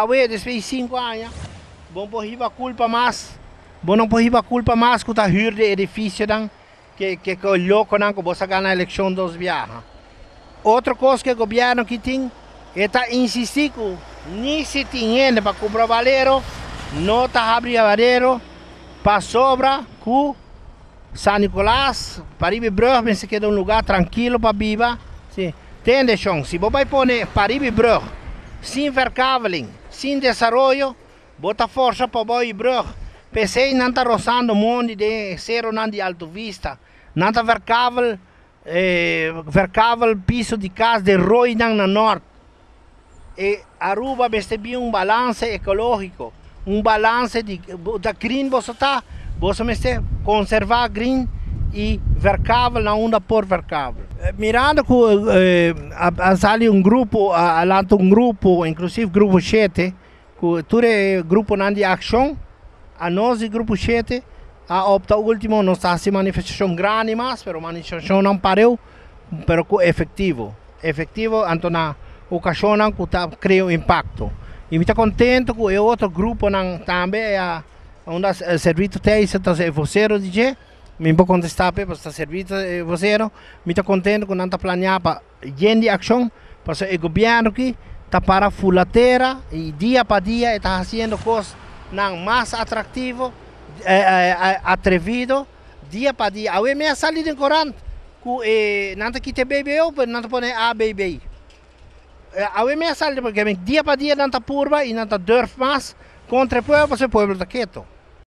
Awe, después de 5 anos, bom porriba culpa mais, bom não porriba culpa mais que tá hyr de edifício que louco não que você ganha a eleição dos viaja. Outra coisa que o governo que tem é tá insistir que nem se tem para comprar valero, não tá abrir valero para sobra com São Nicolás, para ir Brug, pensa que é um lugar tranquilo para viver. Sim. Entende, chão? Se você vai pôr para ir Brug, sem verkaveling, sem desenvolvimento, bota força para ir Brug. PC não está roçando o mundo de zero não de alto vista, não está verkavel piso de casa de Roi no norte. E Aruba percebe balanço ecológico, balanço da green você conservar green e verkável na onda por verkável. Mirando que sale grupo, inclusive grupo 7, que tudo é grupo de ação, a nós grupo 7, a opta último não está se manifestação grande mais, mas a manifestação não parou, mas efetivo, então na ocasião que cria impacto. E me está contente que o outro grupo também onde serviço tem é vocês DJ, me vou contestar para esta serviço vocês, me está contente que não está planeado para de ação, porque o governo que está para fulateira e dia para dia está fazendo coisas mais atrativo, atrevido, dia para dia. Agora me sali de corante, que não está quitando bebê ou não está pondo a bebê. Agora me sali porque dia para dia não está purba e não está durf mais contra o povo, você povo está quieto.